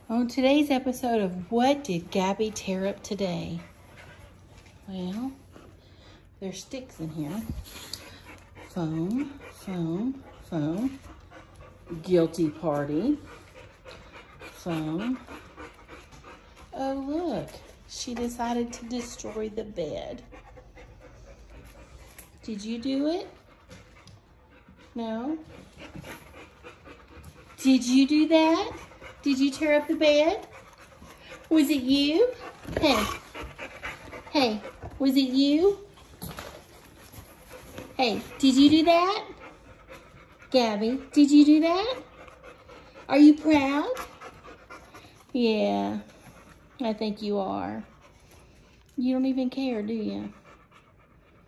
On today's episode of What Did Gabby Tear Up Today? Well, there's sticks in here. Foam, foam, foam. Guilty party. Foam. Oh, look. She decided to destroy the bed. Did you do it? No? Did you do that? Did you tear up the bed? Was it you? Hey, was it you? Hey, did you do that? Gabby, did you do that? Are you proud? Yeah, I think you are. You don't even care, do you?